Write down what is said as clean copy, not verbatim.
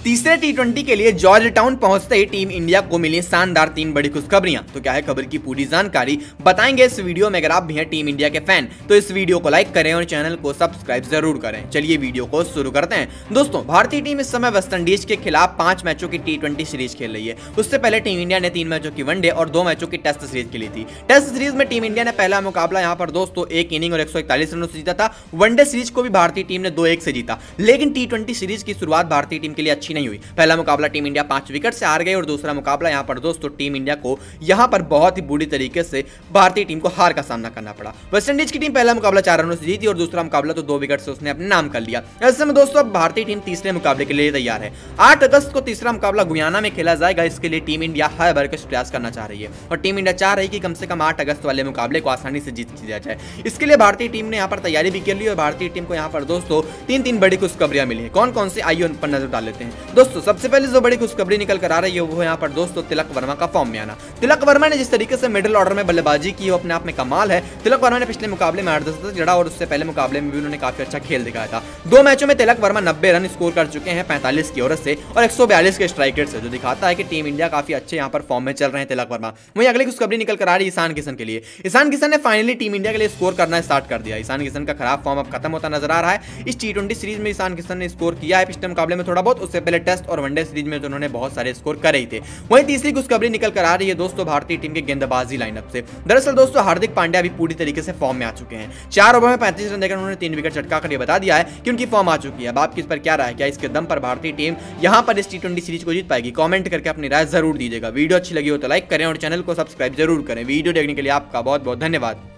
तीसरे टी20 के लिए जॉर्ज टाउन पहुंचते ही टीम इंडिया को मिली शानदार 3 बड़ी खुशखबरियां। तो क्या है खबर की पूरी जानकारी बताएंगे इस वीडियो में। अगर आप भी हैं टीम इंडिया के फैन तो इस वीडियो को लाइक करें और चैनल को सब्सक्राइब जरूर करें। चलिए वीडियो को शुरू करते हैं। दोस्तों, भारतीय टीम इस समय वेस्टइंडीज के खिलाफ 5 मैचों की टी20 सीरीज खेल रही है। उससे पहले टीम इंडिया ने 3 मैचों की वनडे और 2 मैचों की टेस्ट सीरीज खेली थी। टेस्ट सीरीज में टीम इंडिया ने पहला मुकाबला यहाँ पर दोस्तों 1 इनिंग और 141 रनों से जीता था। वनडे सीरीज को भी भारतीय टीम ने 2-1 से जीता। लेकिन टी20 सीरीज की शुरुआत भारतीय टीम के लिए अच्छी नहीं हुई। पहला मुकाबला टीम इंडिया 5 विकेट से हार गई और दूसरा मुकाबला यहां पर दोस्तों टीम इंडिया को यहां पर बहुत ही बुरी तरीके से भारतीय टीम को हार का सामना करना पड़ा। वेस्टइंडीज की टीम पहला मुकाबला 4 रनों से जीती और दूसरा मुकाबला तो 2 विकेट से उसने अपने नाम कर लिया। ऐसे में दोस्तों अब भारतीय टीम तीसरे मुकाबले के लिए तैयार है। 8 अगस्त को तीसरा मुकाबला गुयाना में खेला जाएगा। इसके लिए टीम इंडिया हर भर के प्रयास करना चाह रही है और टीम इंडिया चाह रही है कि कम से कम 8 अगस्त वाले मुकाबले को आसानी से जीत लिया जाए। इसके लिए भारतीय टीम ने यहां पर तैयारी भी कर ली और भारतीय टीम को यहां पर दोस्तों 3 बड़ी खुशखबरियां मिली है। कौन कौन से आइए उन पर नजर डाल लेते हैं। दोस्तों, सबसे पहले जो बड़ी खुशखबरी निकल कर आ रही है वो यहाँ पर दोस्तों तिलक वर्मा का फॉर्म में आना। तिलक वर्मा ने जिस तरीके से मिडिल ऑर्डर में बल्लेबाजी की वो अपने आप में कमाल है। तिलक वर्मा ने पिछले मुकाबले में 8 शतक जड़ा और उससे पहले मुकाबले में भी उन्होंने काफी अच्छा खेल दिखाया था। 2 मैचों में तिलक वर्मा 90 रन स्कोर कर चुके हैं 45 की औरत से और 142 के स्ट्राइक रेट से, जो दिखाता है कि टीम इंडिया काफी अच्छे यहाँ पर फॉर्म में चल रहे हैं तिलक वर्मा। वहीं अगली खुशखबरी निकल कर आ रही है ईशान किशन के लिए। ईशान किशन ने फाइनली टीम इंडिया के लिए स्कोर करना स्टार्ट कर दिया। ईशान किशन का खराब फॉर्म अब खत्म होता नजर आ रहा है। इस टी20 सीरीज में ईशान किशन ने स्कोर किया है पिछले मुकाबले में थोड़ा बहुत, उससे पहले टेस्ट और वनडे सीरीज में उन्होंने बहुत सारे स्कोर करे थे। वहीं तीसरी खुशखबरी निकल कर आ रही है दोस्तों भारतीय टीम के गेंदबाजी लाइनअप से। दरअसल दोस्तों हार्दिक पांड्या भी पूरी तरीके से फॉर्म में आ चुके हैं। 4 ओवर में 35 रन देकर उन्होंने 3 विकेट चटका कर ये बता दिया है कि उनकी फॉर्म आ चुकी है। अब आपकी इस पर क्या राय है? क्या इसके दम पर भारतीय टीम यहां पर इस टी20 सीरीज को जीत पाएगी? कमेंट करके अपनी राय जरूर दीजिएगा। वीडियो अच्छी लगी हो तो लाइक करें और चैनल को सब्सक्राइब जरूर करें। वीडियो देखने के लिए आपका बहुत बहुत धन्यवाद।